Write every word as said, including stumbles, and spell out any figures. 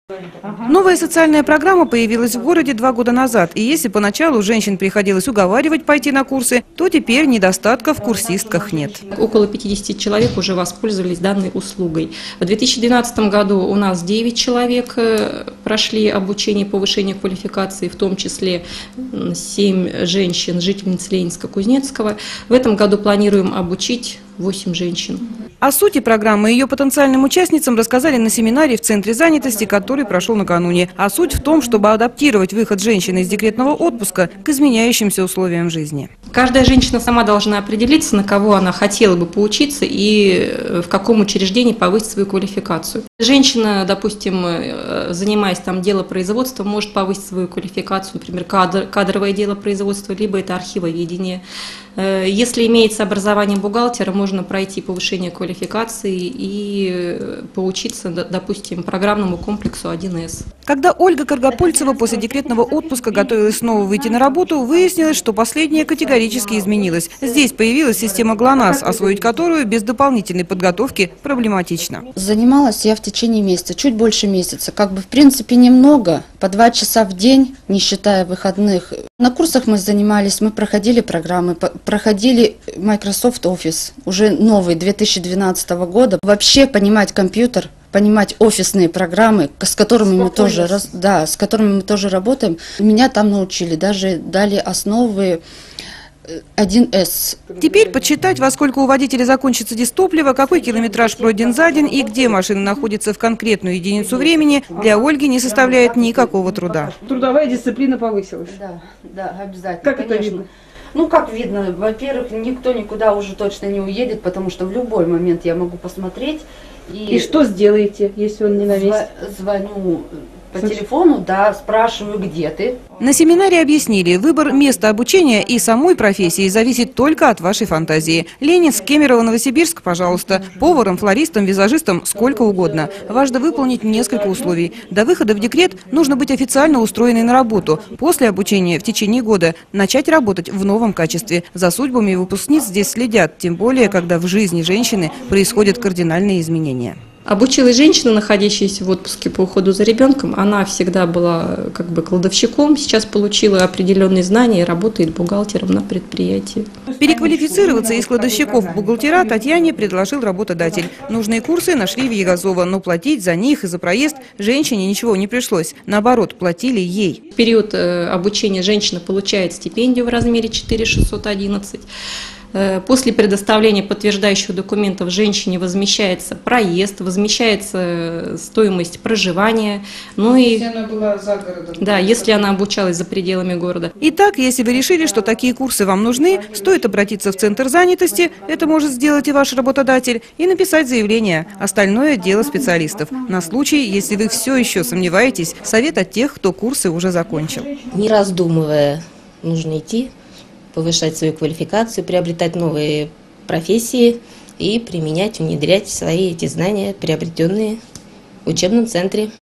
Новая социальная программа появилась в городе два года назад. И если поначалу женщин приходилось уговаривать пойти на курсы, то теперь недостатков в курсистках нет. Около пятидесяти человек уже воспользовались данной услугой. В две тысячи двенадцатом году у нас девять человек прошли обучение повышения квалификации, в том числе семь женщин, жительниц Ленинска-Кузнецкого. В этом году планируем обучить восемь женщин. О сути программы и ее потенциальным участницам рассказали на семинаре в Центре занятости, который прошел накануне. А суть в том, чтобы адаптировать выход женщины из декретного отпуска к изменяющимся условиям жизни. Каждая женщина сама должна определиться, на кого она хотела бы поучиться и в каком учреждении повысить свою квалификацию. Женщина, допустим, занимаясь там делопроизводством, может повысить свою квалификацию, например, кадр, кадровое делопроизводство, либо это архивоведение. Если имеется образование бухгалтера, можно пройти повышение квалификации и поучиться, допустим, программному комплексу один эс. Когда Ольга Каргопольцева после декретного отпуска готовилась снова выйти на работу, выяснилось, что последняя категорически изменилась. Здесь появилась система ГЛОНАСС, освоить которую без дополнительной подготовки проблематично. Занималась я в течение месяца, чуть больше месяца. Как бы в принципе немного, по два часа в день, не считая выходных. На курсах мы занимались, мы проходили программы, проходили Microsoft Office, уже новый, две тысячи двенадцатого года. Вообще понимать компьютер, понимать офисные программы, с которыми мы тоже, да, с которыми мы тоже работаем. Меня там научили, даже дали основы один эс. Теперь подсчитать, во сколько у водителя закончится дистопливо, какой километраж пройден за день и где машина находится в конкретную единицу времени, для Ольги не составляет никакого труда. Трудовая дисциплина повысилась. Да, да, обязательно. Как конечно. Это видно? Ну, как видно, во-первых, никто никуда уже точно не уедет, потому что в любой момент я могу посмотреть. И, и что сделаете, если он не на месте? Звоню по телефону, да, спрашиваю, где ты. На семинаре объяснили, выбор места обучения и самой профессии зависит только от вашей фантазии. Ленинск, Кемерово, Новосибирск, пожалуйста. Поваром, флористом, визажистом, сколько угодно. Важно выполнить несколько условий. До выхода в декрет нужно быть официально устроенной на работу. После обучения в течение года начать работать в новом качестве. За судьбами выпускниц здесь следят, тем более, когда в жизни женщины происходят кардинальные изменения. Обучилась женщина, находящаяся в отпуске по уходу за ребенком. Она всегда была как бы кладовщиком, сейчас получила определенные знания и работает бухгалтером на предприятии. Переквалифицироваться из кладовщиков в бухгалтера Татьяне предложил работодатель. Нужные курсы нашли в Егозово, но платить за них и за проезд женщине ничего не пришлось. Наоборот, платили ей. В период обучения женщина получает стипендию в размере четыре тысячи шестьсот одиннадцать. После предоставления подтверждающих документов женщине возмещается проезд, возмещается стоимость проживания. Ну и, если она была за городом. Да, если она обучалась за пределами города. Итак, если вы решили, что такие курсы вам нужны, стоит обратиться в Центр занятости, это может сделать и ваш работодатель, и написать заявление. Остальное – дело специалистов. На случай, если вы все еще сомневаетесь, совет от тех, кто курсы уже закончил. Не раздумывая, нужно идти, повышать свою квалификацию, приобретать новые профессии и применять, внедрять свои эти знания, приобретенные в учебном центре.